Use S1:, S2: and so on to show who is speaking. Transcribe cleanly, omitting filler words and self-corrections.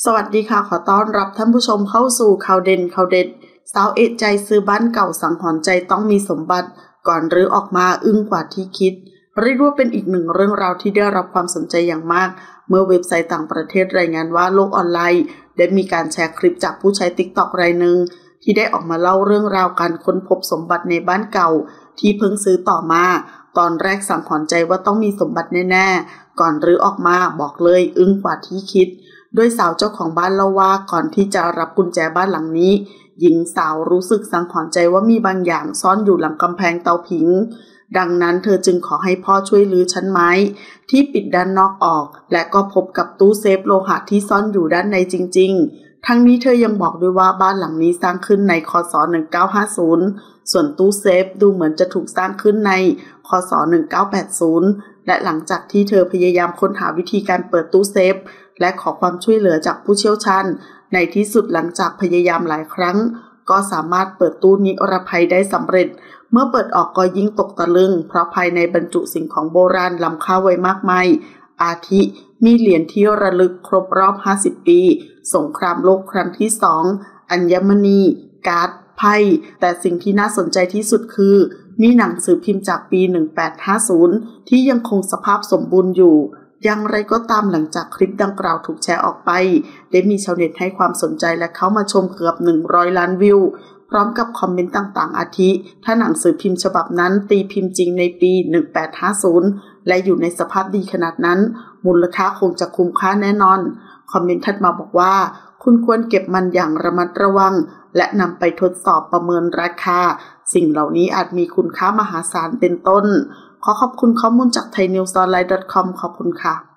S1: สวัสดีค่ะขอต้อนรับท่านผู้ชมเข้าสู่ข่าวเด่นข่าวเด็ดสาวเอะใจซื้อบ้านเก่าสังหรณ์ใจต้องมีสมบัติก่อนรื้อออกมาอึ้งกว่าที่คิดเรียกว่าเป็นอีกหนึ่งเรื่องราวที่ได้รับความสนใจอย่างมากเมื่อเว็บไซต์ต่างประเทศรายงานว่าโลกออนไลน์ได้มีการแชร์คลิปจากผู้ใช้ TikTok รายหนึ่งที่ได้ออกมาเล่าเรื่องราวการค้นพบสมบัติในบ้านเก่าที่เพิ่งซื้อต่อมาตอนแรกสังหรณ์ใจว่าต้องมีสมบัติแน่ๆก่อนรื้อออกมาบอกเลยอึ้งกว่าที่คิดโดยสาวเจ้าของบ้านเล่าว่าก่อนที่จะรับกุญแจบ้านหลังนี้หญิงสาวรู้สึกสังหรณ์ใจว่ามีบางอย่างซ่อนอยู่หลังกำแพงเตาผิงดังนั้นเธอจึงขอให้พ่อช่วยรื้อชั้นไม้ที่ปิดด้านนอกออกและก็พบกับตู้เซฟโลหะที่ซ่อนอยู่ด้านในจริงๆทั้งนี้เธอยังบอกด้วยว่าบ้านหลังนี้สร้างขึ้นในคศ1950ส่วนตู้เซฟดูเหมือนจะถูกสร้างขึ้นในคศ1980และหลังจากที่เธอพยายามค้นหาวิธีการเปิดตู้เซฟและขอความช่วยเหลือจากผู้เชี่ยวชาญในที่สุดหลังจากพยายามหลายครั้งก็สามารถเปิดตู้นิรภัยได้สำเร็จเมื่อเปิดออกก็ยิ่งตกตะลึงเพราะภายในบรรจุสิ่งของโบราณล้ำค่าไว้มากมายอาทิมีเหรียญที่ระลึกครบรอบ50ปีสงครามโลกครั้งที่2อัญมณีการ์ดไพ่แต่สิ่งที่น่าสนใจที่สุดคือมีหนังสือพิมพ์จากปี1850ที่ยังคงสภาพสมบูรณ์อยู่อย่างไรก็ตามหลังจากคลิปดังกล่าวถูกแชร์ออกไปได้มีชาวเน็ตให้ความสนใจและเข้ามาชมเกือบ100 ล้านวิวพร้อมกับคอมเมนต์ต่างๆอาทิถ้าหนังสือพิมพ์ฉบับนั้นตีพิมพ์จริงในปี1850และอยู่ในสภาพดีขนาดนั้นมูลค่าคงจะคุ้มค่าแน่นอนคอมเมนต์ถัดมาบอกว่าคุณควรเก็บมันอย่างระมัดระวังและนำไปทดสอบประเมินราคาสิ่งเหล่านี้อาจมีคุณค่ามหาศาลเป็นต้นขอขอบคุณข้อมูลจาก thaiNewsOnline.com ขอบคุณค่ะ